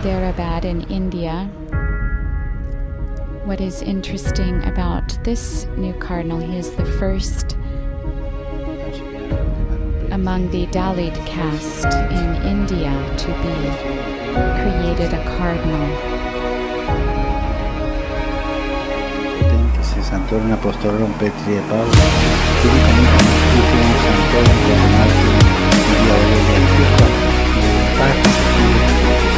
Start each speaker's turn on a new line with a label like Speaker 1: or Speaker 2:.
Speaker 1: Hyderabad in India. What is interesting about this new cardinal, he is the first among the Dalit caste in India to be created a cardinal.
Speaker 2: Santorum Apostolorum Petri e Paula, Philippium Santorum Coronatio Maria Aurelia Antiqua, Pax